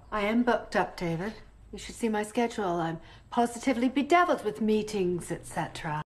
I am booked up, David. You should see my schedule. I'm positively bedeviled with meetings, etc.